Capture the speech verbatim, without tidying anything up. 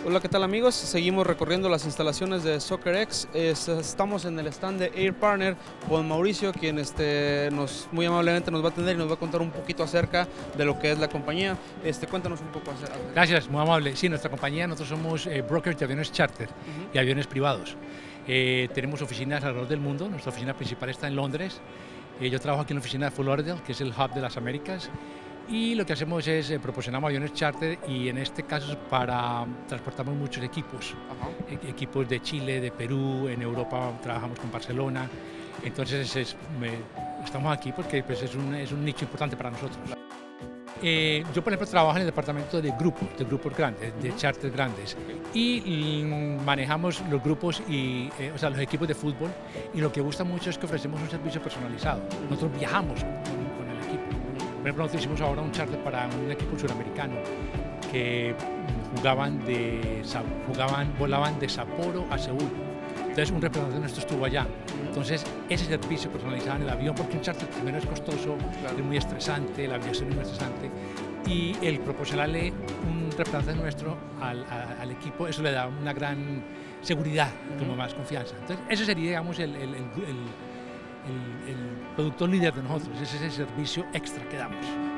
Hola, ¿qué tal amigos? Seguimos recorriendo las instalaciones de SoccerX. Es, estamos en el stand de Air Partner con Mauricio, quien este, nos, muy amablemente nos va a atender y nos va a contar un poquito acerca de lo que es la compañía. Este, cuéntanos un poco acerca. Gracias, muy amable. Sí, nuestra compañía, nosotros somos eh, brokers de aviones charter uh-huh. y aviones privados. Eh, tenemos oficinas alrededor del mundo. Nuestra oficina principal está en Londres. Eh, yo trabajo aquí en la oficina de Fort Lauderdale, que es el hub de las Américas. Y lo que hacemos es eh, proporcionamos aviones charter y en este caso para transportamos muchos equipos, uh-huh. e equipos de Chile, de Perú, en Europa trabajamos con Barcelona, entonces es, me, estamos aquí porque pues, es, un, es un nicho importante para nosotros. Eh, yo por ejemplo trabajo en el departamento de grupos, de grupos grandes, de uh-huh. charter grandes y mm, manejamos los grupos y, eh, o sea, los equipos de fútbol y lo que gusta mucho es que ofrecemos un servicio personalizado, nosotros viajamos con, con el equipo. Por ejemplo, nosotros hicimos ahora un charter para un equipo suramericano que jugaban de, jugaban, volaban de Sapporo a Seúl. Entonces, un representante nuestro estuvo allá. Entonces, ese servicio personalizado en el avión, porque un charter primero es costoso, claro. es muy estresante, la aviación es muy estresante, y el proporcionarle un representante nuestro al, a, al equipo, eso le da una gran seguridad, como más confianza. Entonces, eso sería, digamos, el, el, el, el El, el productor líder de nosotros, ese es el servicio extra que damos.